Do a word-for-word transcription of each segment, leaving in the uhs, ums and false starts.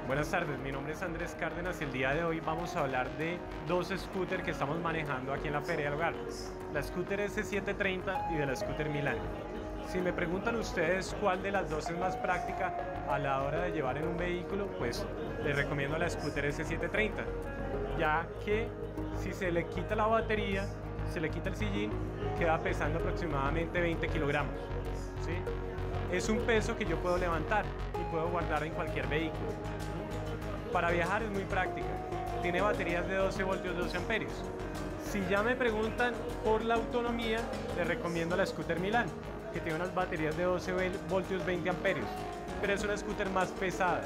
Buenas tardes, mi nombre es Andrés Cárdenas y el día de hoy vamos a hablar de dos scooters que estamos manejando aquí en la Feria del Hogar. La scooter S setecientos treinta y de la scooter Milan. Si me preguntan ustedes cuál de las dos es más práctica a la hora de llevar en un vehículo, pues les recomiendo la scooter S setecientos treinta, ya que si se le quita la batería, se le quita el sillín, queda pesando aproximadamente veinte kilogramos, ¿sí? Es un peso que yo puedo levantar y puedo guardar en cualquier vehículo. Para viajar es muy práctica, tiene baterías de doce voltios, doce amperios. Si ya me preguntan por la autonomía, les recomiendo la scooter Milan, que tiene unas baterías de doce voltios, veinte amperios, pero es una scooter más pesada.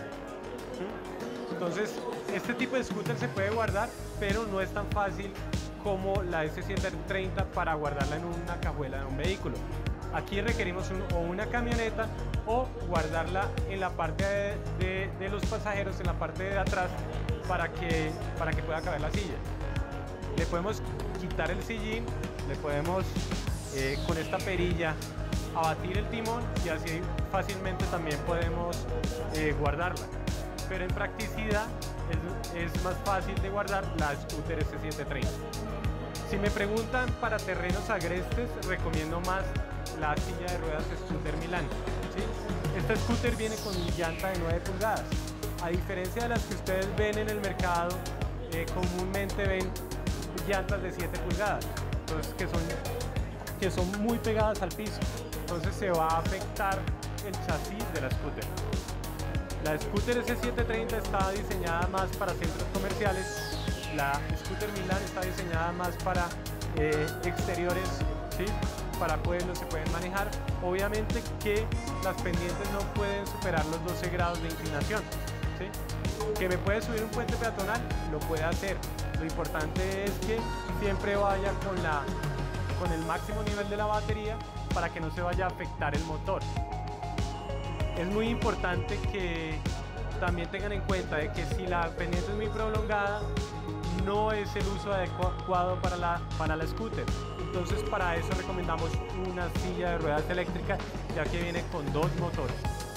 Entonces, este tipo de scooter se puede guardar, pero no es tan fácil como la S setecientos treinta para guardarla en una cajuela de un vehículo. Aquí requerimos un, o una camioneta o guardarla en la parte de, de, de los pasajeros, en la parte de atrás, para que, para que pueda caber la silla. Le podemos quitar el sillín, le podemos eh, con esta perilla abatir el timón y así fácilmente también podemos eh, guardarla. Pero en practicidad es, es más fácil de guardar la scooter S setecientos treinta. Si me preguntan para terrenos agrestes, recomiendo más la silla de ruedas scooter Milan, ¿sí? Esta scooter viene con llanta de nueve pulgadas. A diferencia de las que ustedes ven en el mercado, eh, comúnmente ven llantas de siete pulgadas, entonces que son, que son muy pegadas al piso. Entonces se va a afectar el chasis de la scooter. La scooter S setecientos treinta está diseñada más para centros comerciales. La scooter Milan está diseñada más para eh, exteriores, ¿sí? Para pueblos se pueden manejar. Obviamente que las pendientes no pueden superar los doce grados de inclinación, ¿sí? Que me puede subir un puente peatonal, lo puede hacer. Lo importante es que siempre vaya con, la, con el máximo nivel de la batería para que no se vaya a afectar el motor. Es muy importante que también tengan en cuenta de que si la pendiente es muy prolongada, no es el uso adecuado para la, para la scooter. Entonces para eso recomendamos una silla de ruedas eléctrica, ya que viene con dos motores.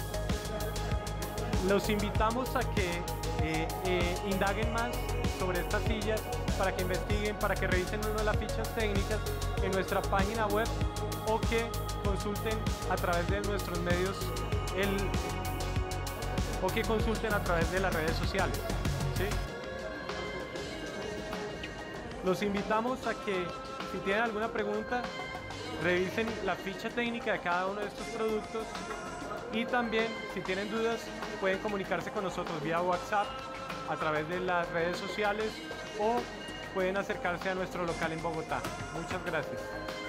Los invitamos a que eh, eh, indaguen más sobre estas sillas, para que investiguen, para que revisen una de las fichas técnicas en nuestra página web o que consulten a través de nuestros medios el, o que consulten a través de las redes sociales, ¿sí? Los invitamos a que, si tienen alguna pregunta, revisen la ficha técnica de cada uno de estos productos y también, si tienen dudas, pueden comunicarse con nosotros vía WhatsApp, a través de las redes sociales o pueden acercarse a nuestro local en Bogotá. Muchas gracias.